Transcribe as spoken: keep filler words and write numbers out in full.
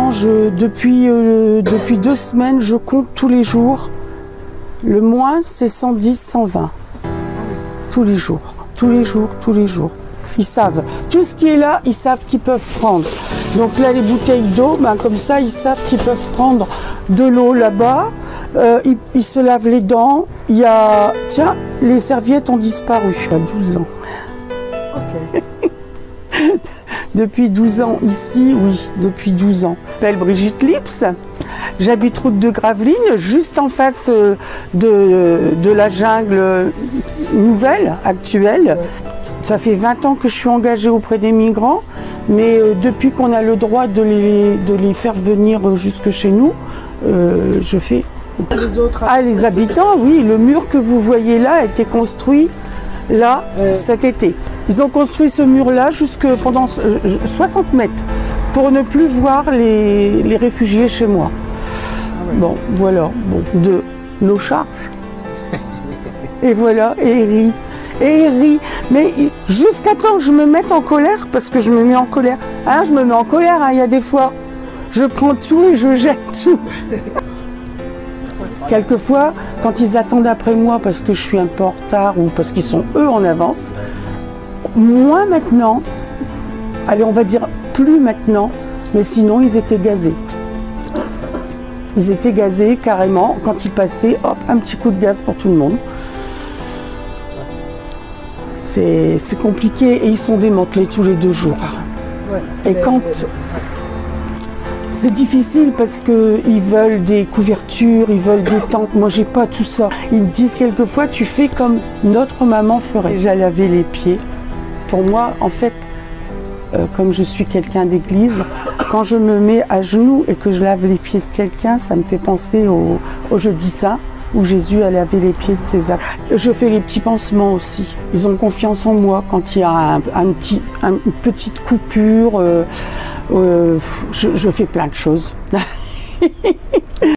maintenant, je, depuis, euh, depuis deux semaines, je compte tous les jours. Le moins, c'est cent dix, cent vingt. Tous les jours, tous les jours, tous les jours. Ils savent. Tout ce qui est là, ils savent qu'ils peuvent prendre. Donc là, les bouteilles d'eau, ben, comme ça, ils savent qu'ils peuvent prendre de l'eau là-bas. Euh, ils, ils se lavent les dents. Il y a... Tiens, les serviettes ont disparu. Il y a douze ans. Ok. Depuis douze ans ici, oui, depuis douze ans. Je m'appelle Brigitte Lips. J'habite route de Gravelines, juste en face de, de la jungle nouvelle, actuelle. Ça fait vingt ans que je suis engagée auprès des migrants, mais euh, depuis qu'on a le droit de les, de les faire venir jusque chez nous, euh, je fais... Les autres... Ah, les habitants, oui. Le mur que vous voyez là a été construit là, euh... cet été. Ils ont construit ce mur-là jusque pendant soixante mètres pour ne plus voir les, les réfugiés chez moi. Ah ouais. Bon, voilà, bon, de nos charges. Et voilà, et il rit. Et il rit. Mais jusqu'à temps que je me mette en colère, parce que je me mets en colère. Hein, je me mets en colère, hein, il y a des fois. Je prends tout et je jette tout. Quelquefois, quand ils attendent après moi parce que je suis un peu en retard ou parce qu'ils sont eux en avance, moi maintenant, allez on va dire plus maintenant, mais sinon ils étaient gazés. Ils étaient gazés carrément, quand ils passaient, hop, un petit coup de gaz pour tout le monde. C'est compliqué et ils sont démantelés tous les deux jours. Et quand... C'est difficile parce qu'ils veulent des couvertures, ils veulent des tentes. Moi, j'ai pas tout ça. Ils me disent quelquefois, tu fais comme notre maman ferait. J'ai lavé les pieds. Pour moi, en fait, euh, comme je suis quelqu'un d'église, quand je me mets à genoux et que je lave les pieds de quelqu'un, ça me fait penser au, au Jeudi Saint, où Jésus a lavé les pieds de ses apôtres. Je fais les petits pansements aussi. Ils ont confiance en moi quand il y a un, un petit, un, une petite coupure. Euh, euh, je, je fais plein de choses.